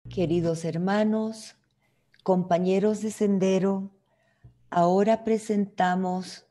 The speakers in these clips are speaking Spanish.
Queridos hermanos, compañeros de sendero, ahora presentamos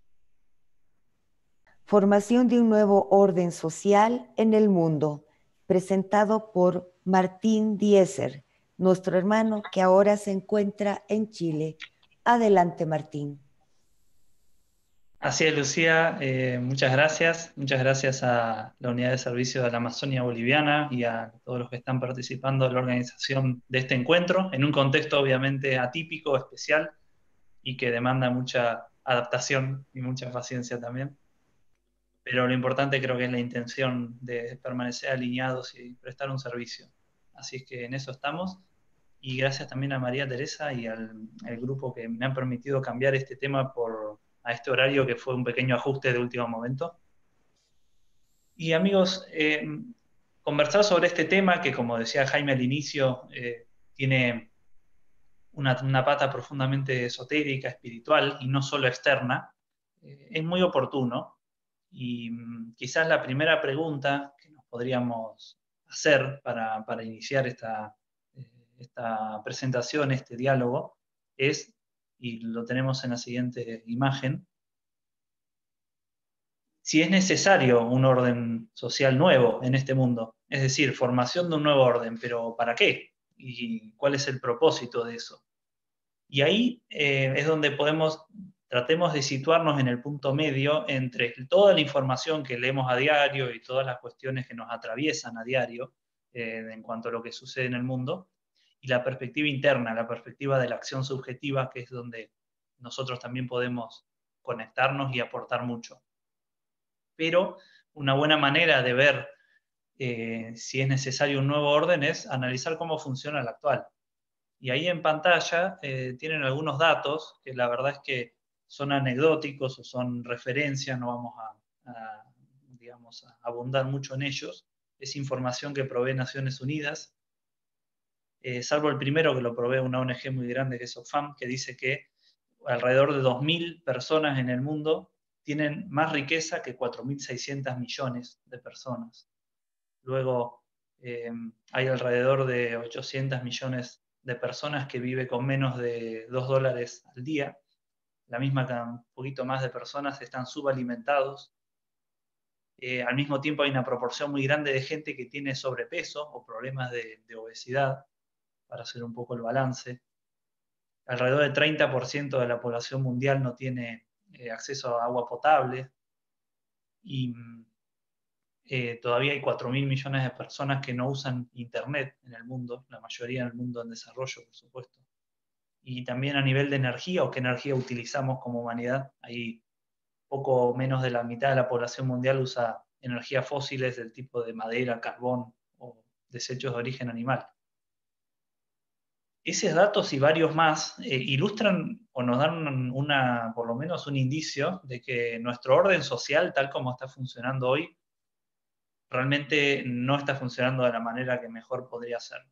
Formación de un nuevo orden social en el mundo, presentado por Martín Dieser, nuestro hermano que ahora se encuentra en Chile. Adelante, Martín. Así es, Lucía, muchas gracias. Muchas gracias a la Unidad de Servicio de la Amazonia Boliviana y a todos los que están participando en la organización de este encuentro, en un contexto obviamente atípico, especial y que demanda mucha adaptación y mucha paciencia también. Pero lo importante creo que es la intención de permanecer alineados y prestar un servicio. Así es que en eso estamos. Y gracias también a María Teresa y al grupo que me han permitido cambiar este tema a este horario, que fue un pequeño ajuste de último momento. Y amigos, conversar sobre este tema que, como decía Jaime al inicio, tiene una pata profundamente esotérica, espiritual y no solo externa, es muy oportuno. Y quizás la primera pregunta que nos podríamos hacer para iniciar esta presentación, este diálogo, es, y lo tenemos en la siguiente imagen, si es necesario un orden social nuevo en este mundo, es decir, formación de un nuevo orden, pero ¿para qué? ¿Y cuál es el propósito de eso? Y ahí es donde tratemos de situarnos en el punto medio entre toda la información que leemos a diario y todas las cuestiones que nos atraviesan a diario en cuanto a lo que sucede en el mundo, y la perspectiva interna, la perspectiva de la acción subjetiva, que es donde nosotros también podemos conectarnos y aportar mucho. Pero una buena manera de ver si es necesario un nuevo orden es analizar cómo funciona el actual. Y ahí en pantalla tienen algunos datos que la verdad es que son anecdóticos o son referencias, no vamos digamos, a abundar mucho en ellos. Es información que provee Naciones Unidas, salvo el primero que lo provee una ONG muy grande que es Oxfam, que dice que alrededor de 2.000 personas en el mundo tienen más riqueza que 4.600 millones de personas. Luego hay alrededor de 800 millones de personas que viven con menos de $2 al día. La misma que un poquito más de personas están subalimentados. Al mismo tiempo hay una proporción muy grande de gente que tiene sobrepeso o problemas de obesidad, para hacer un poco el balance. Alrededor del 30% de la población mundial no tiene acceso a agua potable y todavía hay 4.000 millones de personas que no usan Internet en el mundo, la mayoría en el mundo en desarrollo, por supuesto. Y también a nivel de energía, o qué energía utilizamos como humanidad, hay poco menos de la mitad de la población mundial usa energías fósiles del tipo de madera, carbón o desechos de origen animal. Esos datos y varios más ilustran o nos dan por lo menos un indicio de que nuestro orden social, tal como está funcionando hoy, realmente no está funcionando de la manera que mejor podría ser.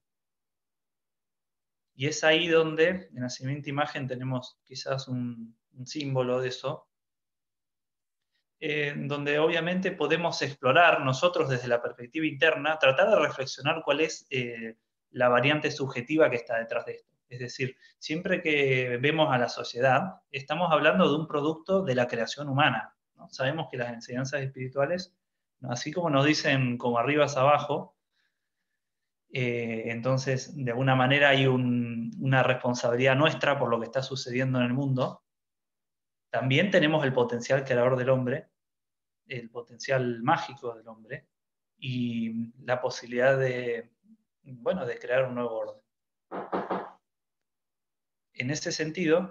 Y es ahí donde, en la siguiente imagen, tenemos quizás un símbolo de eso, donde obviamente podemos explorar nosotros desde la perspectiva interna, tratar de reflexionar cuál es la variante subjetiva que está detrás de esto. Es decir, siempre que vemos a la sociedad, estamos hablando de un producto de la creación humana, ¿no? Sabemos que las enseñanzas espirituales, así como nos dicen como arriba es abajo, entonces de alguna manera hay una responsabilidad nuestra por lo que está sucediendo en el mundo. También tenemos el potencial creador del hombre, el potencial mágico del hombre y la posibilidad bueno, de crear un nuevo orden. En ese sentido,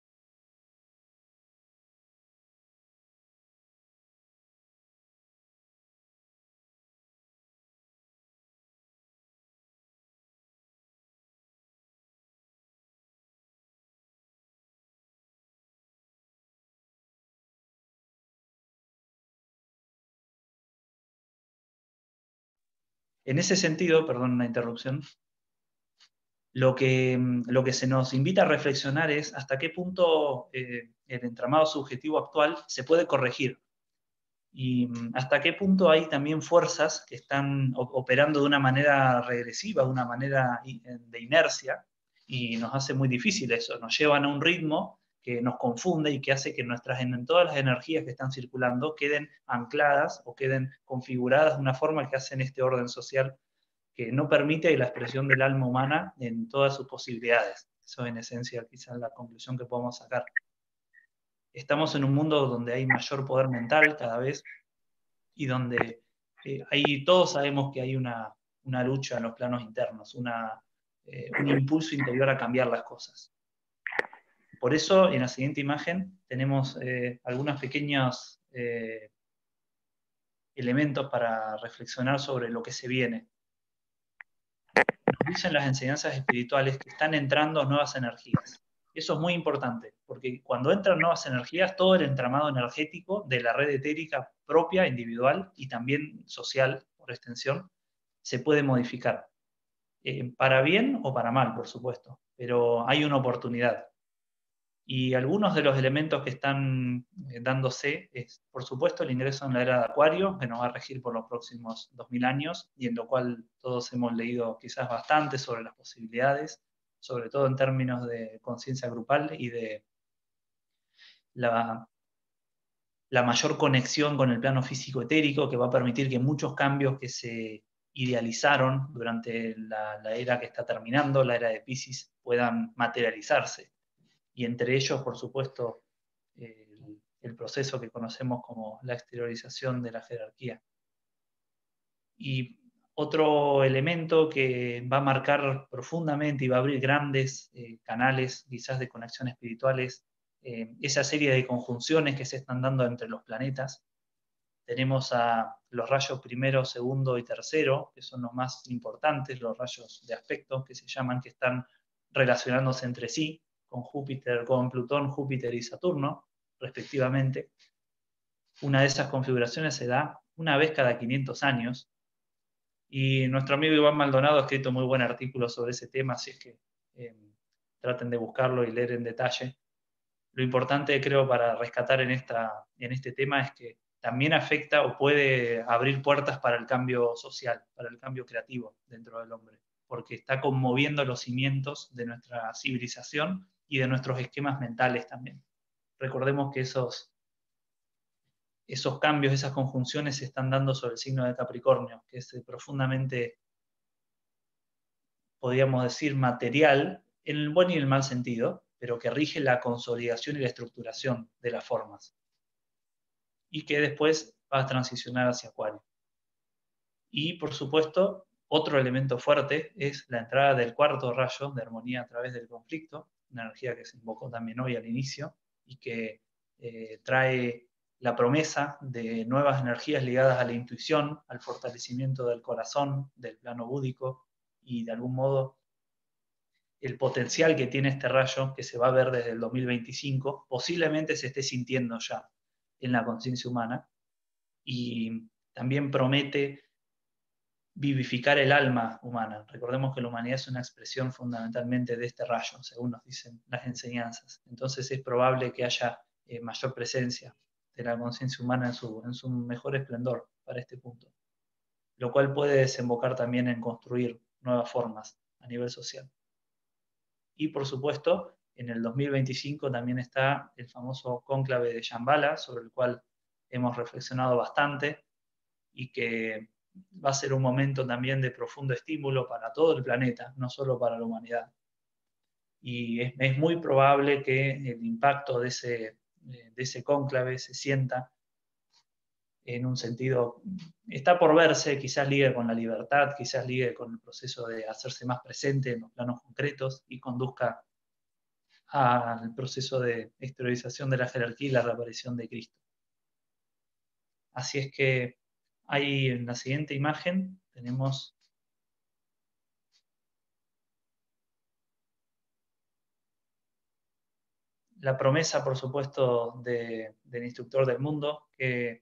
perdón una interrupción, lo que se nos invita a reflexionar es hasta qué punto el entramado subjetivo actual se puede corregir. Y hasta qué punto hay también fuerzas que están operando de una manera regresiva, de una manera de inercia, y nos hace muy difícil eso, nos llevan a un ritmo que nos confunde y que hace que todas las energías que están circulando queden ancladas o queden configuradas de una forma que hacen este orden social que no permite la expresión del alma humana en todas sus posibilidades. Eso es en esencia quizás la conclusión que podemos sacar. Estamos en un mundo donde hay mayor poder mental cada vez y donde todos sabemos que hay una lucha en los planos internos, un impulso interior a cambiar las cosas. Por eso, en la siguiente imagen tenemos algunos pequeños elementos para reflexionar sobre lo que se viene. Nos dicen las enseñanzas espirituales que están entrando nuevas energías. Eso es muy importante, porque cuando entran nuevas energías, todo el entramado energético de la red etérica propia, individual y también social, por extensión, se puede modificar. Para bien o para mal, por supuesto, pero hay una oportunidad. Y algunos de los elementos que están dándose es, por supuesto, el ingreso en la era de Acuario, que nos va a regir por los próximos 2000 años, y en lo cual todos hemos leído quizás bastante sobre las posibilidades, sobre todo en términos de conciencia grupal y de la mayor conexión con el plano físico etérico, que va a permitir que muchos cambios que se idealizaron durante la era que está terminando, la era de Piscis, puedan materializarse. Y entre ellos, por supuesto, el proceso que conocemos como la exteriorización de la jerarquía. Y otro elemento que va a marcar profundamente y va a abrir grandes canales, quizás de conexión espirituales, esa serie de conjunciones que se están dando entre los planetas. Tenemos a los rayos primero, segundo y tercero, que son los más importantes, los rayos de aspecto que se llaman, que están relacionándose entre sí, con Júpiter, con Plutón, Júpiter y Saturno, respectivamente. Una de esas configuraciones se da una vez cada 500 años, y nuestro amigo Iván Maldonado ha escrito muy buen artículo sobre ese tema, así es que traten de buscarlo y leer en detalle. Lo importante, creo, para rescatar en este tema es que también afecta o puede abrir puertas para el cambio social, para el cambio creativo dentro del hombre, porque está conmoviendo los cimientos de nuestra civilización y de nuestros esquemas mentales también. Recordemos que esos cambios, esas conjunciones se están dando sobre el signo de Capricornio, que es profundamente, podríamos decir, material, en el buen y el mal sentido, pero que rige la consolidación y la estructuración de las formas, y que después va a transicionar hacia Acuario. Y, por supuesto, otro elemento fuerte es la entrada del cuarto rayo de armonía a través del conflicto, una energía que se invocó también hoy al inicio, y que trae la promesa de nuevas energías ligadas a la intuición, al fortalecimiento del corazón, del plano búdico, y de algún modo el potencial que tiene este rayo, que se va a ver desde el 2025, posiblemente se esté sintiendo ya en la conciencia humana, y también promete vivificar el alma humana. Recordemos que la humanidad es una expresión fundamentalmente de este rayo, según nos dicen las enseñanzas. Entonces es probable que haya mayor presencia de la conciencia humana en su mejor esplendor para este punto, lo cual puede desembocar también en construir nuevas formas a nivel social. Y por supuesto, en el 2025 también está el famoso cónclave de Shambhala, sobre el cual hemos reflexionado bastante, y que va a ser un momento también de profundo estímulo para todo el planeta, no solo para la humanidad. Y es muy probable que el impacto de ese cónclave se sienta en un sentido, está por verse, quizás ligue con la libertad, quizás ligue con el proceso de hacerse más presente en los planos concretos y conduzca al proceso de exteriorización de la jerarquía y la reaparición de Cristo. Así es que ahí en la siguiente imagen tenemos la promesa, por supuesto, del instructor del mundo, que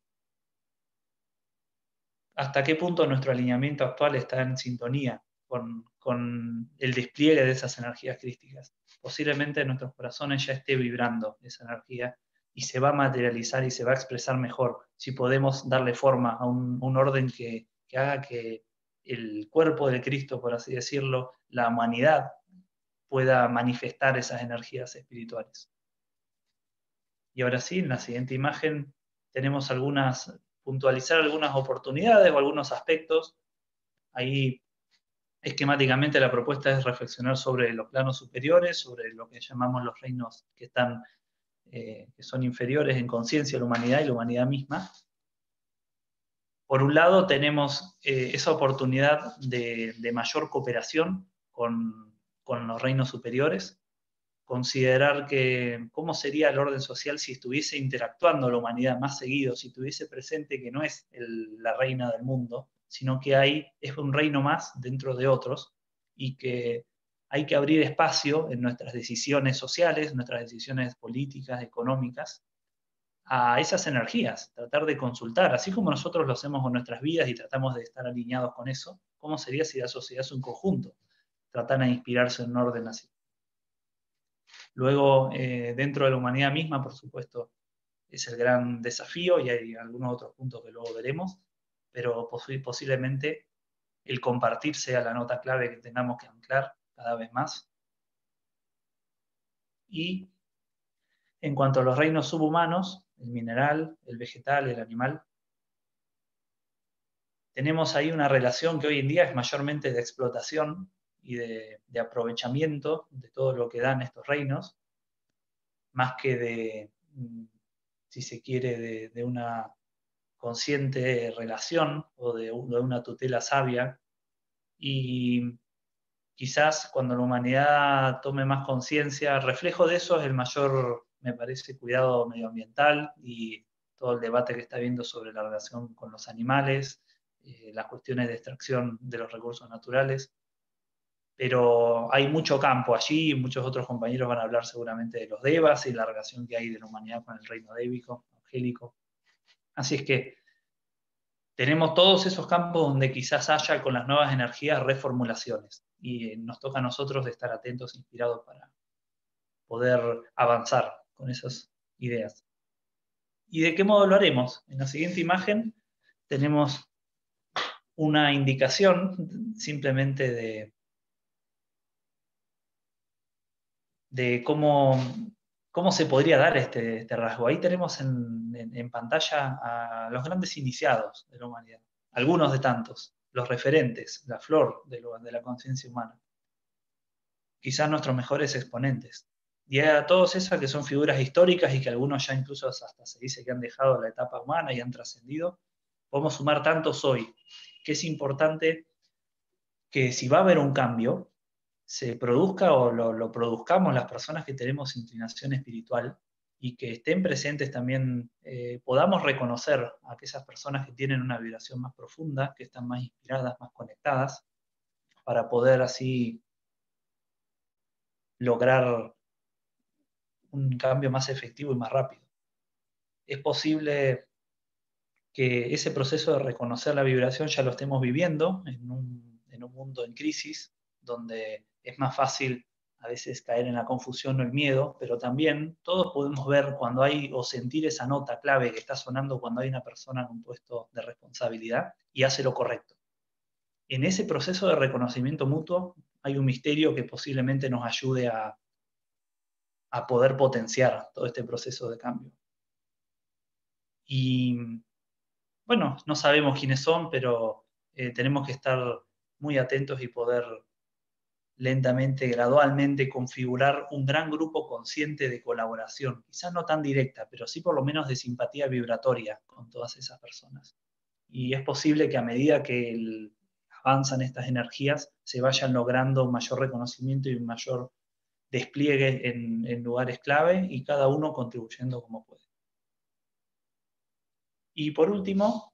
hasta qué punto nuestro alineamiento actual está en sintonía con el despliegue de esas energías crísticas. Posiblemente en nuestros corazones ya esté vibrando esa energía, y se va a materializar y se va a expresar mejor si podemos darle forma a un orden que haga que el cuerpo de Cristo, por así decirlo, la humanidad, pueda manifestar esas energías espirituales. Y ahora sí, en la siguiente imagen tenemos puntualizar algunas oportunidades o algunos aspectos. Ahí esquemáticamente la propuesta es reflexionar sobre los planos superiores, sobre lo que llamamos los reinos que son inferiores en conciencia a la humanidad y la humanidad misma. Por un lado tenemos esa oportunidad de mayor cooperación con los reinos superiores, considerar cómo sería el orden social si estuviese interactuando la humanidad más seguido, si tuviese presente que no es la reina del mundo, sino que es un reino más dentro de otros, y que hay que abrir espacio en nuestras decisiones sociales, nuestras decisiones políticas, económicas, a esas energías, tratar de consultar, así como nosotros lo hacemos con nuestras vidas y tratamos de estar alineados con eso, ¿cómo sería si la sociedad es un conjunto? Tratan de inspirarse en un orden así. Luego, dentro de la humanidad misma, por supuesto, es el gran desafío, y hay algunos otros puntos que luego veremos, pero posiblemente el compartir sea la nota clave que tengamos que anclar cada vez más. Y en cuanto a los reinos subhumanos, el mineral, el vegetal, el animal, tenemos ahí una relación que hoy en día es mayormente de explotación y de aprovechamiento de todo lo que dan estos reinos, más que si se quiere, de una consciente relación o de una tutela sabia. Y quizás cuando la humanidad tome más conciencia, reflejo de eso es el mayor, me parece, cuidado medioambiental y todo el debate que está habiendo sobre la relación con los animales, las cuestiones de extracción de los recursos naturales. Pero hay mucho campo allí, muchos otros compañeros van a hablar seguramente de los devas y la relación que hay de la humanidad con el reino débico, angélico. Así es que tenemos todos esos campos donde quizás haya con las nuevas energías reformulaciones, y nos toca a nosotros estar atentos e inspirados para poder avanzar con esas ideas. ¿Y de qué modo lo haremos? En la siguiente imagen tenemos una indicación simplemente de cómo se podría dar este rasgo. Ahí tenemos en pantalla a los grandes iniciados de la humanidad, algunos de tantos, los referentes, la flor de la conciencia humana, quizás nuestros mejores exponentes. Y a todos esas que son figuras históricas y que algunos ya incluso hasta se dice que han dejado la etapa humana y han trascendido, podemos sumar tantos hoy, que es importante que si va a haber un cambio, se produzca o lo produzcamos las personas que tenemos inclinación espiritual, y que estén presentes también, podamos reconocer a aquellas personas que tienen una vibración más profunda, que están más inspiradas, más conectadas, para poder así lograr un cambio más efectivo y más rápido. Es posible que ese proceso de reconocer la vibración ya lo estemos viviendo en un mundo en crisis, donde es más fácil a veces caer en la confusión o el miedo, pero también todos podemos ver cuando hay o sentir esa nota clave que está sonando cuando hay una persona en un puesto de responsabilidad y hace lo correcto. En ese proceso de reconocimiento mutuo hay un misterio que posiblemente nos ayude a poder potenciar todo este proceso de cambio. Y bueno, no sabemos quiénes son, pero tenemos que estar muy atentos y poder lentamente, gradualmente configurar un gran grupo consciente de colaboración, quizás no tan directa, pero sí por lo menos de simpatía vibratoria con todas esas personas. Y es posible que a medida que avanzan estas energías, se vayan logrando un mayor reconocimiento y un mayor despliegue en lugares clave, y cada uno contribuyendo como puede. Y por último,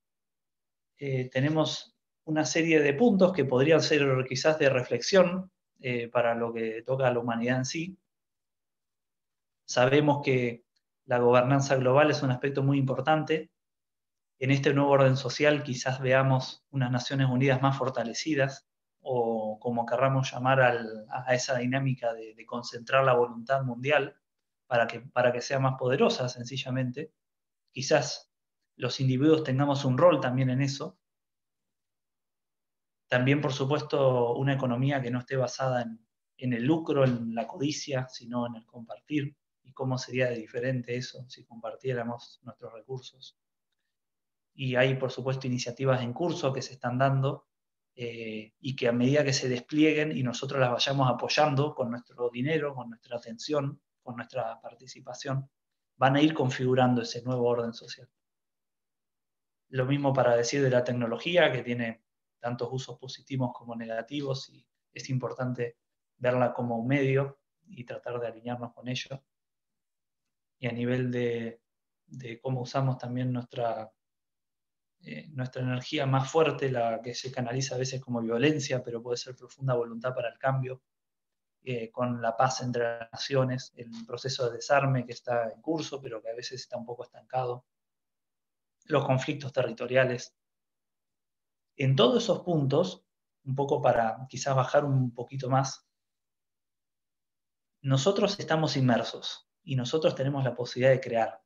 tenemos una serie de puntos que podrían ser quizás de reflexión para lo que toca a la humanidad en sí. Sabemos que la gobernanza global es un aspecto muy importante. En este nuevo orden social quizás veamos unas Naciones Unidas más fortalecidas, o como querramos llamar a esa dinámica de concentrar la voluntad mundial, para que sea más poderosa, sencillamente. Quizás los individuos tengamos un rol también en eso. También, por supuesto, una economía que no esté basada en el lucro, en la codicia, sino en el compartir. ¿Y cómo sería de diferente eso si compartiéramos nuestros recursos? Y hay, por supuesto, iniciativas en curso que se están dando y que a medida que se desplieguen y nosotros las vayamos apoyando con nuestro dinero, con nuestra atención, con nuestra participación, van a ir configurando ese nuevo orden social. Lo mismo para decir de la tecnología, que tiene tantos usos positivos como negativos, y es importante verla como un medio y tratar de alinearnos con ello. Y a nivel de cómo usamos también nuestra energía más fuerte, la que se canaliza a veces como violencia, pero puede ser profunda voluntad para el cambio, con la paz entre las naciones, el proceso de desarme que está en curso, pero que a veces está un poco estancado, los conflictos territoriales. En todos esos puntos, un poco para quizás bajar un poquito más, nosotros estamos inmersos y nosotros tenemos la posibilidad de crear.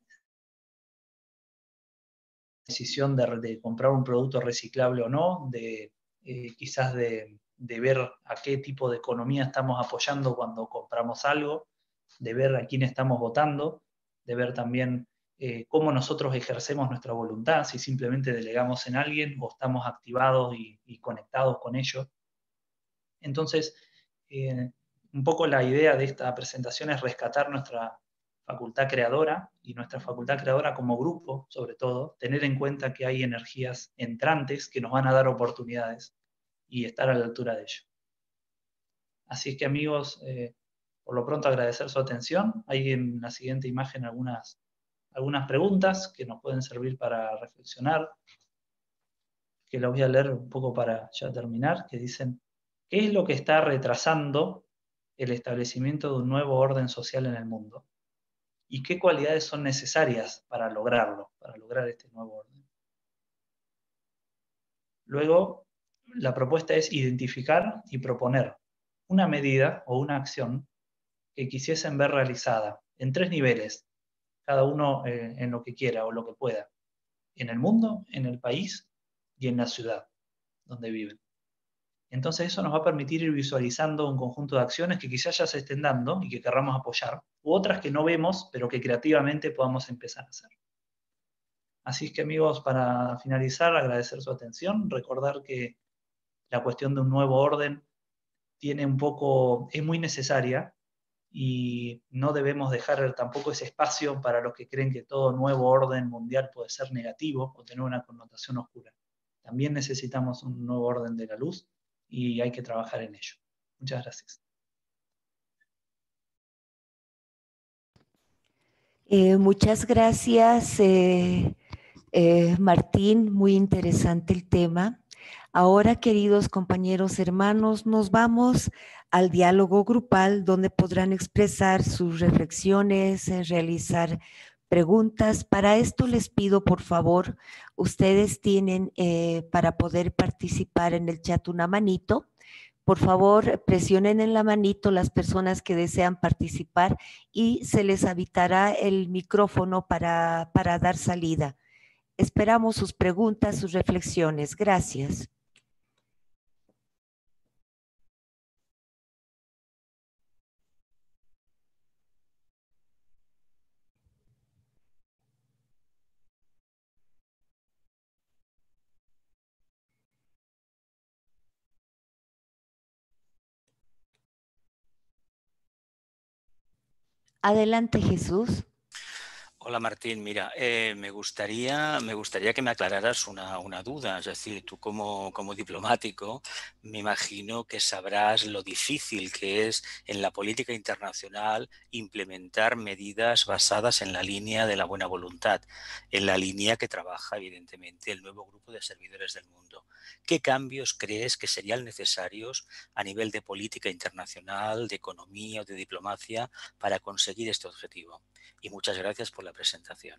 Decisión de comprar un producto reciclable o no, quizás de ver a qué tipo de economía estamos apoyando cuando compramos algo, de ver a quién estamos votando, de ver también cómo nosotros ejercemos nuestra voluntad, si simplemente delegamos en alguien o estamos activados y conectados con ellos. Entonces, un poco la idea de esta presentación es rescatar nuestra facultad creadora y nuestra facultad creadora como grupo, sobre todo, tener en cuenta que hay energías entrantes que nos van a dar oportunidades y estar a la altura de ello. Así es que, amigos, por lo pronto agradecer su atención. Hay en la siguiente imagen algunas preguntas que nos pueden servir para reflexionar, que las voy a leer un poco para ya terminar, que dicen: ¿qué es lo que está retrasando el establecimiento de un nuevo orden social en el mundo? ¿Y qué cualidades son necesarias para lograrlo, para lograr este nuevo orden? Luego, la propuesta es identificar y proponer una medida o una acción que quisiesen ver realizada en 3 niveles, cada uno en lo que quiera o lo que pueda, en el mundo, en el país y en la ciudad donde viven. Entonces eso nos va a permitir ir visualizando un conjunto de acciones que quizás ya se estén dando y que querramos apoyar, u otras que no vemos, pero que creativamente podamos empezar a hacer. Así es que, amigos, para finalizar, agradecer su atención, recordar que la cuestión de un nuevo orden es muy necesaria, y no debemos dejar tampoco ese espacio para los que creen que todo nuevo orden mundial puede ser negativo o tener una connotación oscura. También necesitamos un nuevo orden de la luz y hay que trabajar en ello. Muchas gracias. Muchas gracias, Martín. Muy interesante el tema. Ahora, queridos compañeros hermanos, nos vamos al diálogo grupal donde podrán expresar sus reflexiones, realizar preguntas. Para esto les pido, por favor, ustedes tienen para poder participar en el chat una manito. Por favor, presionen en la manito las personas que desean participar y se les habilitará el micrófono para dar salida. Esperamos sus preguntas, sus reflexiones. Gracias. Adelante, Jesús. Hola Martín, mira, me gustaría que me aclararas una duda. Es decir, tú como diplomático, me imagino que sabrás lo difícil que es en la política internacional implementar medidas basadas en la línea de la buena voluntad, en la línea que trabaja evidentemente el nuevo grupo de servidores del mundo. ¿Qué cambios crees que serían necesarios a nivel de política internacional, de economía o de diplomacia para conseguir este objetivo? Y muchas gracias por la presentación.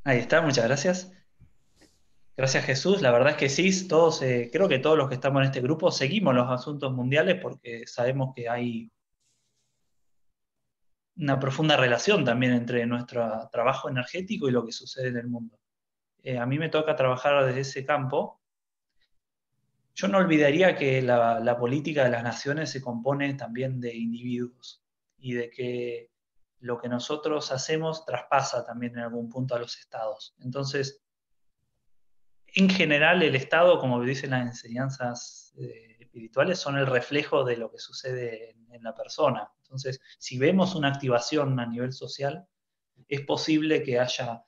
Ahí está, muchas gracias. Gracias, Jesús. La verdad es que sí, todos, creo que todos los que estamos en este grupo seguimos los asuntos mundiales porque sabemos que hay una profunda relación también entre nuestro trabajo energético y lo que sucede en el mundo. A mí me toca trabajar desde ese campo. Yo no olvidaría que la política de las naciones se compone también de individuos y de que lo que nosotros hacemos traspasa también en algún punto a los estados. Entonces, en general, el estado, como dicen las enseñanzas espirituales, son el reflejo de lo que sucede en la persona. Entonces, si vemos una activación a nivel social, es posible que haya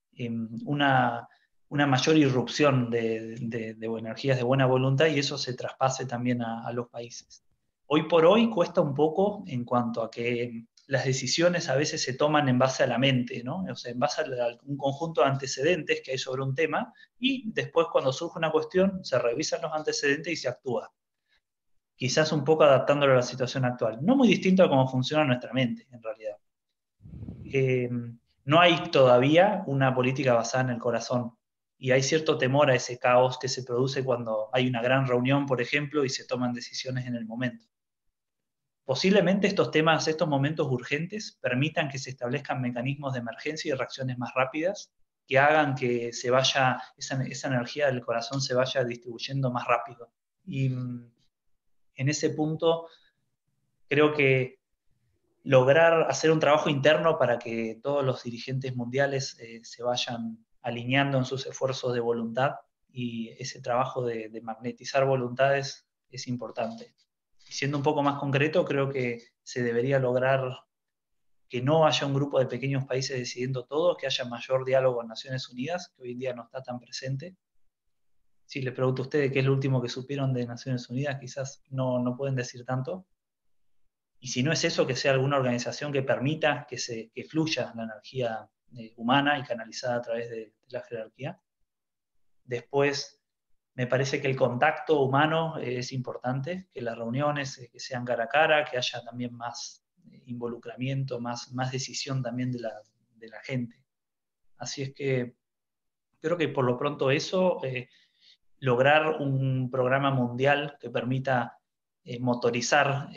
una, una mayor irrupción de energías de buena voluntad y eso se traspase también a los países. Hoy por hoy cuesta un poco en cuanto a que las decisiones a veces se toman en base a la mente, ¿no? O sea, en base a un conjunto de antecedentes que hay sobre un tema y después cuando surge una cuestión se revisan los antecedentes y se actúa. Quizás un poco adaptándolo a la situación actual. No muy distinto a cómo funciona nuestra mente, en realidad. Eh, no hay todavía una política basada en el corazón y hay cierto temor a ese caos que se produce cuando hay una gran reunión, por ejemplo, y se toman decisiones en el momento. Posiblemente estos temas, estos momentos urgentes, permitan que se establezcan mecanismos de emergencia y reacciones más rápidas que hagan que se vaya, esa energía del corazón se vaya distribuyendo más rápido. Y en ese punto creo que lograr hacer un trabajo interno para que todos los dirigentes mundiales se vayan alineando en sus esfuerzos de voluntad y ese trabajo de magnetizar voluntades es importante. Y siendo un poco más concreto, creo que se debería lograr que no haya un grupo de pequeños países decidiendo todo, que haya mayor diálogo en Naciones Unidas, que hoy en día no está tan presente. Si les pregunto a ustedes qué es lo último que supieron de Naciones Unidas, quizás no pueden decir tanto. Y si no es eso, que sea alguna organización que permita que fluya la energía humana y canalizada a través de la jerarquía. Después, me parece que el contacto humano es importante, que las reuniones que sean cara a cara, que haya también más involucramiento, más decisión también de la gente. Así es que creo que por lo pronto eso, lograr un programa mundial que permita motorizar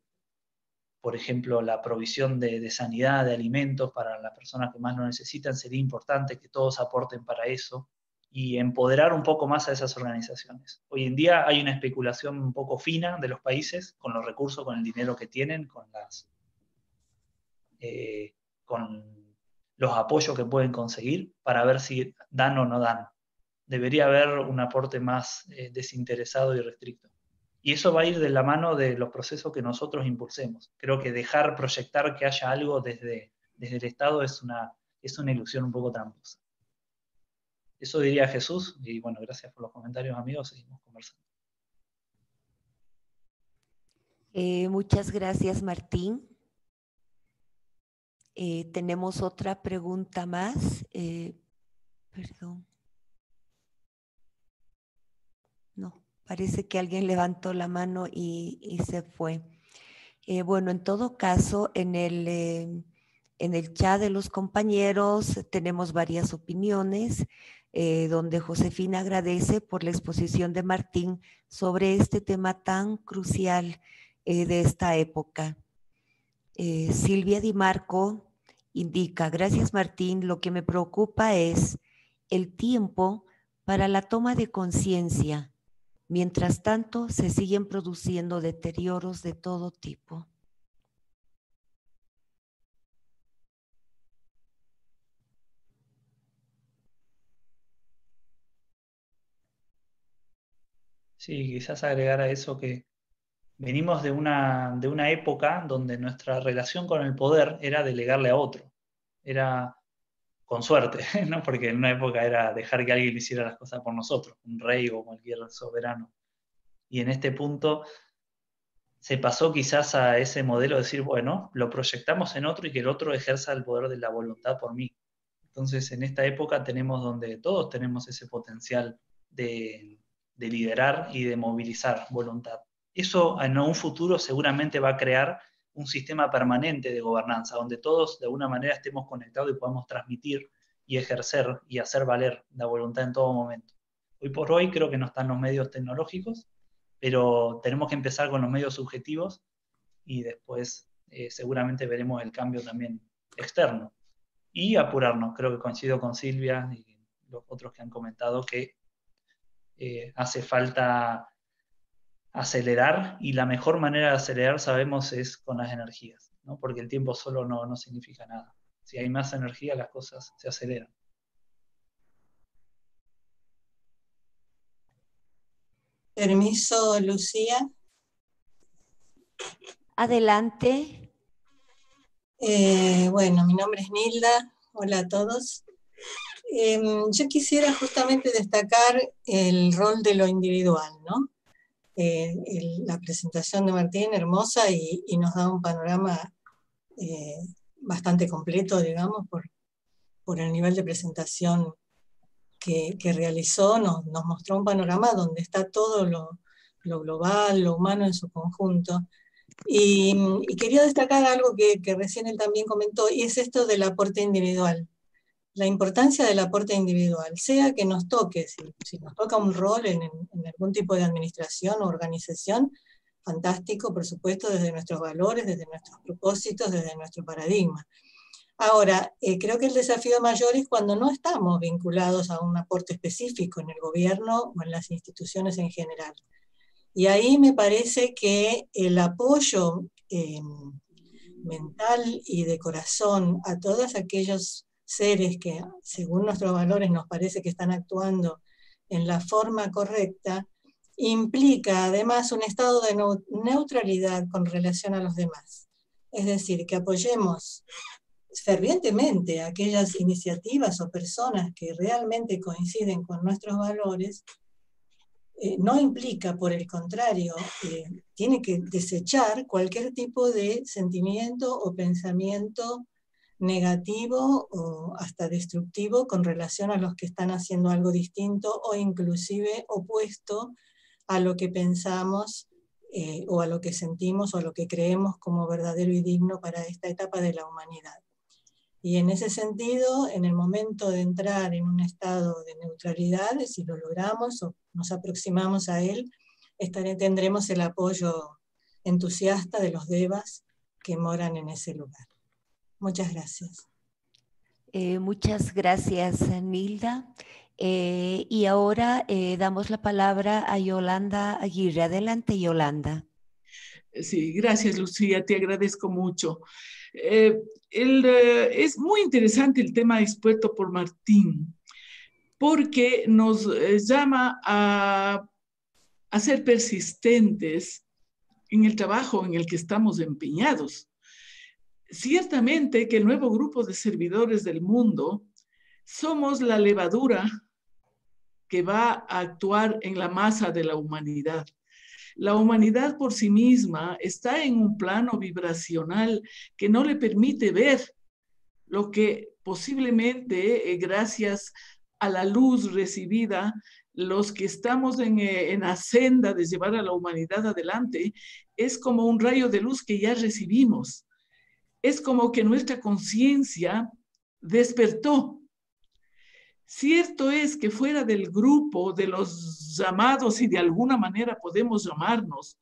por ejemplo, la provisión de sanidad, de alimentos para las personas que más lo necesitan, sería importante que todos aporten para eso y empoderar un poco más a esas organizaciones. Hoy en día hay una especulación un poco fina de los países con los recursos, con el dinero que tienen, con los apoyos que pueden conseguir para ver si dan o no dan. Debería haber un aporte más desinteresado y restricto. Y eso va a ir de la mano de los procesos que nosotros impulsemos. Creo que dejar proyectar que haya algo desde el Estado es una ilusión un poco tramposa. Eso diría Jesús, y bueno, gracias por los comentarios, amigos, seguimos conversando. Muchas gracias, Martín. Tenemos otra pregunta más. Perdón. No, parece que alguien levantó la mano y se fue. Bueno, en todo caso, en el chat de los compañeros tenemos varias opiniones, donde Josefina agradece por la exposición de Martín sobre este tema tan crucial de esta época. Silvia Di Marco indica, gracias Martín, lo que me preocupa es el tiempo para la toma de conciencia. Mientras tanto, se siguen produciendo deterioros de todo tipo. Sí, quizás agregar a eso que venimos de una época donde nuestra relación con el poder era delegarle a otro. Era con suerte, ¿no? Porque en una época era dejar que alguien hiciera las cosas por nosotros, un rey o cualquier soberano. Y en este punto se pasó quizás a ese modelo de decir, bueno, lo proyectamos en otro y que el otro ejerza el poder de la voluntad por mí. Entonces, en esta época tenemos donde todos tenemos ese potencial de liderar y de movilizar voluntad. Eso en un futuro seguramente va a crear un sistema permanente de gobernanza, donde todos de alguna manera estemos conectados y podamos transmitir y ejercer y hacer valer la voluntad en todo momento. Hoy por hoy creo que no están los medios tecnológicos, pero tenemos que empezar con los medios subjetivos y después seguramente veremos el cambio también externo. Y apurarnos, creo que coincido con Silvia y los otros que han comentado que hace falta acelerar, y la mejor manera de acelerar, sabemos, es con las energías, ¿no? Porque el tiempo solo no significa nada. Si hay más energía, las cosas se aceleran. Permiso, Lucía. Adelante. Bueno, mi nombre es Nilda. Hola a todos. Yo quisiera justamente destacar el rol de lo individual, ¿no? La presentación de Martín, hermosa, y nos da un panorama bastante completo, digamos, por el nivel de presentación que realizó. Nos mostró un panorama donde está todo lo global, lo humano en su conjunto. Y quería destacar algo que recién él también comentó, y es esto del aporte individual. La importancia del aporte individual, sea que nos toque, si nos toca un rol en algún tipo de administración o organización, fantástico, por supuesto, desde nuestros valores, desde nuestros propósitos, desde nuestro paradigma. Ahora, creo que el desafío mayor es cuando no estamos vinculados a un aporte específico en el gobierno o en las instituciones en general. Y ahí me parece que el apoyo mental y de corazón a todos aquellos seres que, según nuestros valores, nos parece que están actuando en la forma correcta, implica además un estado de neutralidad con relación a los demás. Es decir, que apoyemos fervientemente a aquellas iniciativas o personas que realmente coinciden con nuestros valores. No implica, por el contrario, tiene que desechar cualquier tipo de sentimiento o pensamiento negativo o hasta destructivo con relación a los que están haciendo algo distinto o inclusive opuesto a lo que pensamos o a lo que sentimos o a lo que creemos como verdadero y digno para esta etapa de la humanidad. Y en ese sentido, en el momento de entrar en un estado de neutralidad, si lo logramos o nos aproximamos a él, tendremos el apoyo entusiasta de los devas que moran en ese lugar. Muchas gracias. Muchas gracias, Nilda. Y ahora damos la palabra a Yolanda Aguirre. Adelante, Yolanda. Sí, gracias, Lucía, te agradezco mucho. Es muy interesante el tema expuesto por Martín, porque nos llama a ser persistentes en el trabajo en el que estamos empeñados. Ciertamente que el nuevo grupo de servidores del mundo somos la levadura que va a actuar en la masa de la humanidad. La humanidad por sí misma está en un plano vibracional que no le permite ver lo que posiblemente, gracias a la luz recibida, los que estamos en la senda de llevar a la humanidad adelante, es como un rayo de luz que ya recibimos. Es como que nuestra conciencia despertó. Cierto es que fuera del grupo de los llamados, si de alguna manera podemos llamarnos,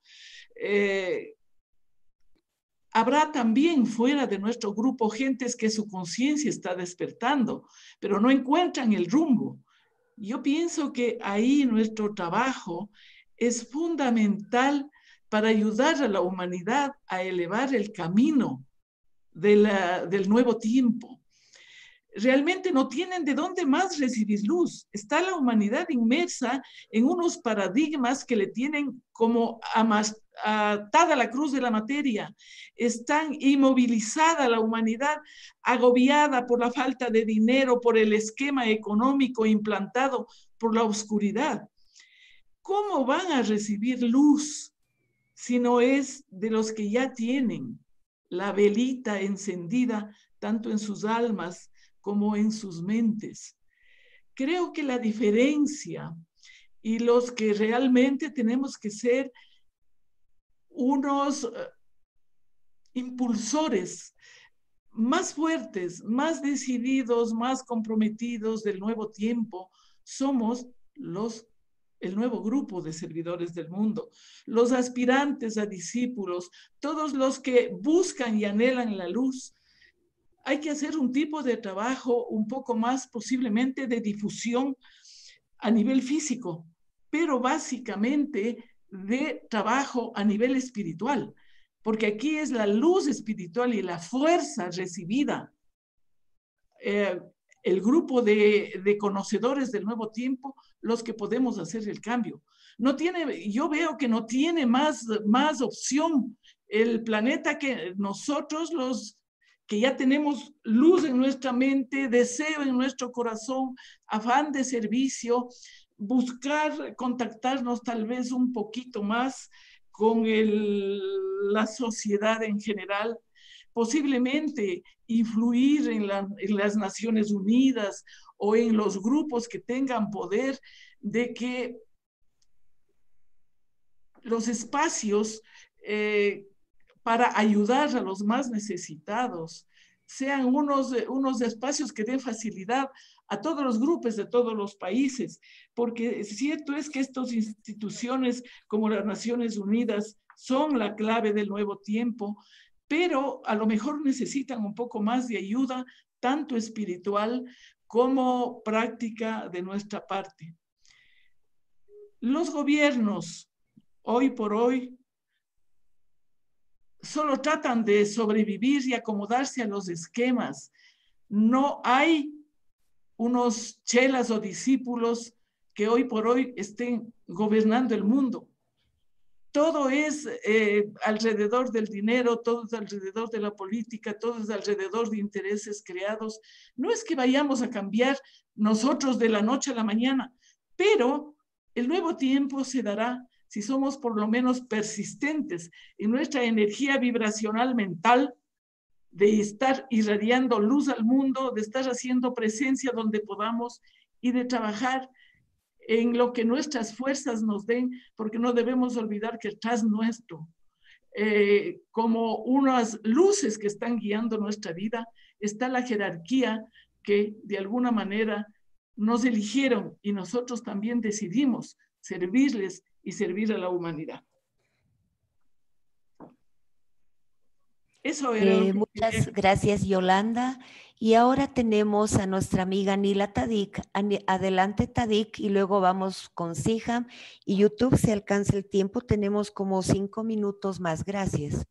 habrá también fuera de nuestro grupo gentes que su conciencia está despertando, pero no encuentran el rumbo. Yo pienso que ahí nuestro trabajo es fundamental para ayudar a la humanidad a elevar el camino del nuevo tiempo. Realmente no tienen de dónde más recibir luz. Está la humanidad inmersa en unos paradigmas que le tienen como atada la cruz de la materia. Están inmovilizada la humanidad, agobiada por la falta de dinero, por el esquema económico implantado por la oscuridad. ¿Cómo van a recibir luz si no es de los que ya tienen la velita encendida tanto en sus almas como en sus mentes? Creo que la diferencia y los que realmente tenemos que ser unos impulsores más fuertes, más decididos, más comprometidos del nuevo tiempo, somos el nuevo grupo de servidores del mundo, los aspirantes a discípulos, todos los que buscan y anhelan la luz. Hay que hacer un tipo de trabajo un poco más posiblemente de difusión a nivel físico, pero básicamente de trabajo a nivel espiritual, porque aquí es la luz espiritual y la fuerza recibida. El grupo de conocedores del nuevo tiempo, los que podemos hacer el cambio. Yo veo que no tiene más opción el planeta que nosotros, los que ya tenemos luz en nuestra mente, deseo en nuestro corazón, afán de servicio, buscar contactarnos tal vez un poquito más con la sociedad en general, posiblemente influir en las Naciones Unidas o en los grupos que tengan poder, de que los espacios para ayudar a los más necesitados sean unos espacios que den facilidad a todos los grupos de todos los países, porque cierto es que estas instituciones como las Naciones Unidas son la clave del nuevo tiempo, pero a lo mejor necesitan un poco más de ayuda, tanto espiritual como práctica de nuestra parte. Los gobiernos, hoy por hoy, solo tratan de sobrevivir y acomodarse a los esquemas. No hay unos chelas o discípulos que hoy por hoy estén gobernando el mundo. Todo es alrededor del dinero, todo es alrededor de la política, todo es alrededor de intereses creados. No es que vayamos a cambiar nosotros de la noche a la mañana, pero el nuevo tiempo se dará si somos por lo menos persistentes en nuestra energía vibracional mental, de estar irradiando luz al mundo, de estar haciendo presencia donde podamos y de trabajar en lo que nuestras fuerzas nos den, porque no debemos olvidar que atrás nuestro, como unas luces que están guiando nuestra vida, está la jerarquía que de alguna manera nos eligieron y nosotros también decidimos servirles y servir a la humanidad. Eso era muchas gracias, Yolanda. Y ahora tenemos a nuestra amiga Nila Tadik. Adelante, Tadik, y luego vamos con Siham. Y YouTube, si alcanza el tiempo, tenemos como 5 minutos más. Gracias.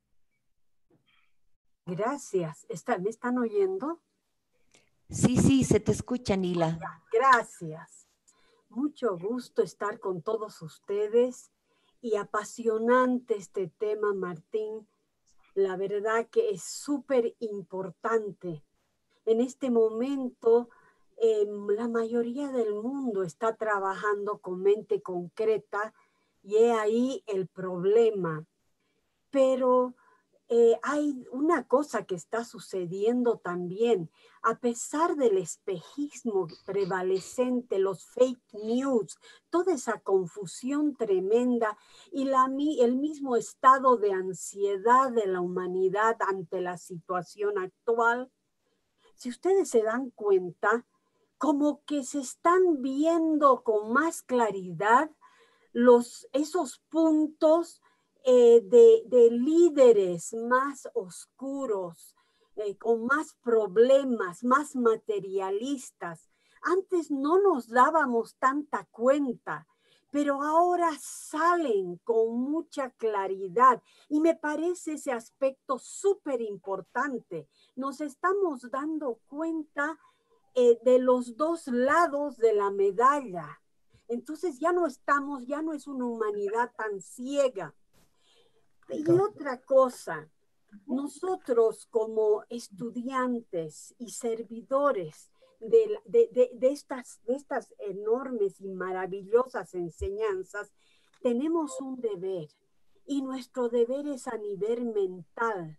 Gracias. ¿Me están oyendo? Sí, se te escucha, Nila. Gracias. Mucho gusto estar con todos ustedes y apasionante este tema, Martín. La verdad que es súper importante. En este momento, la mayoría del mundo está trabajando con mente concreta y es ahí el problema. Pero hay una cosa que está sucediendo también. A pesar del espejismo prevalecente, los fake news, toda esa confusión tremenda y el mismo estado de ansiedad de la humanidad ante la situación actual, si ustedes se dan cuenta, como que se están viendo con más claridad esos puntos de líderes más oscuros, con más problemas, más materialistas. Antes no nos dábamos tanta cuenta, pero ahora salen con mucha claridad y me parece ese aspecto súper importante. Nos estamos dando cuenta de los dos lados de la medalla. Entonces ya no es una humanidad tan ciega. Y otra cosa, nosotros como estudiantes y servidores de estas enormes y maravillosas enseñanzas, tenemos un deber, y nuestro deber es a nivel mental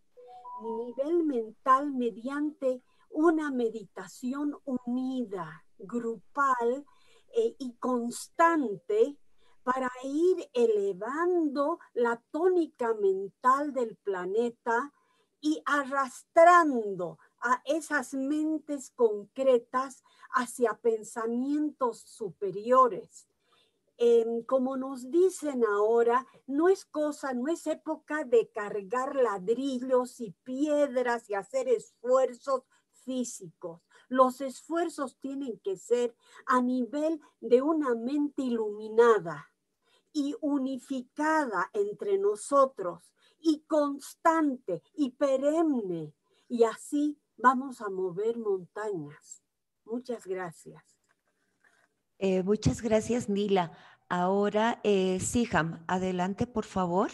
mediante una meditación unida, grupal y constante, para ir elevando la tónica mental del planeta y arrastrando a esas mentes concretas hacia pensamientos superiores. Como nos dicen ahora, no es época de cargar ladrillos y piedras y hacer esfuerzos físicos. Los esfuerzos tienen que ser a nivel de una mente iluminada y unificada entre nosotros y constante y perenne. Y así vamos a mover montañas. Muchas gracias. Muchas gracias, Nila. Ahora, Siham, adelante, por favor.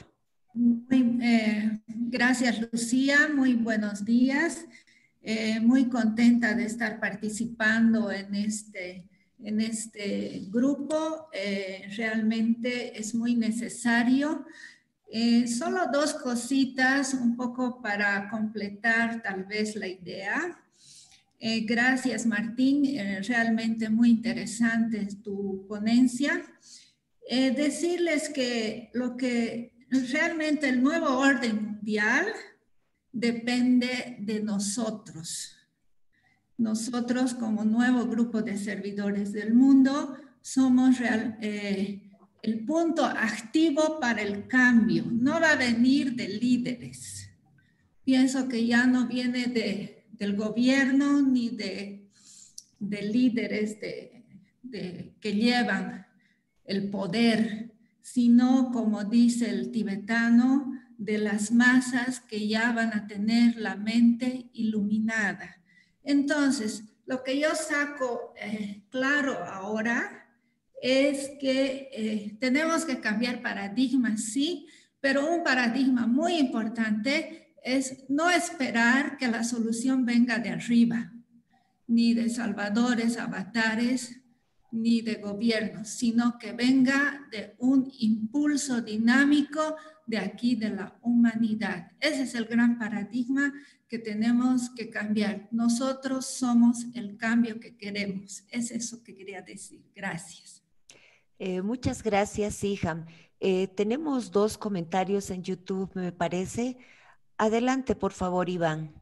Gracias, Lucía. Muy buenos días. Muy contenta de estar participando en este grupo. Realmente es muy necesario. Solo dos cositas, un poco para completar tal vez la idea. Gracias, Martín. Realmente muy interesante tu ponencia. Decirles que lo que realmente el nuevo orden mundial depende de nosotros. Nosotros como nuevo grupo de servidores del mundo somos el punto activo para el cambio. No va a venir de líderes. Pienso que ya no viene del gobierno ni de líderes que llevan el poder, sino, como dice el tibetano, de las masas que ya van a tener la mente iluminada. Entonces, lo que yo saco claro ahora es que tenemos que cambiar paradigmas, sí, pero un paradigma muy importante es no esperar que la solución venga de arriba, ni de salvadores, avatares, ni de gobiernos, sino que venga de un impulso dinámico de aquí, de la humanidad. Ese es el gran paradigma que tenemos que cambiar. Nosotros somos el cambio que queremos. Es eso que quería decir. Gracias. Muchas gracias, Siham. Tenemos dos comentarios en YouTube, me parece. Adelante, por favor, Iván.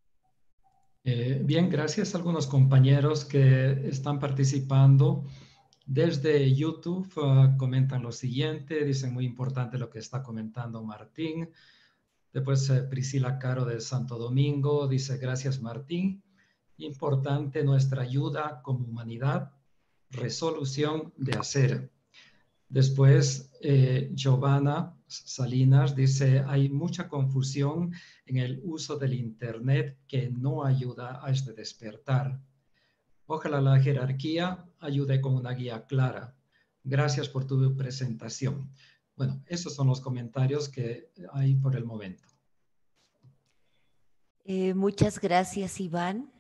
Bien, gracias a algunos compañeros que están participando. Desde YouTube comentan lo siguiente, dicen muy importante lo que está comentando Martín. Después Priscila Caro de Santo Domingo dice, gracias Martín, importante nuestra ayuda como humanidad, resolución de hacer. Después Giovanna Salinas dice, hay mucha confusión en el uso del Internet que no ayuda a este despertar. Ojalá la jerarquía ayude con una guía clara. Gracias por tu presentación. Bueno, esos son los comentarios que hay por el momento. Muchas gracias, Iván.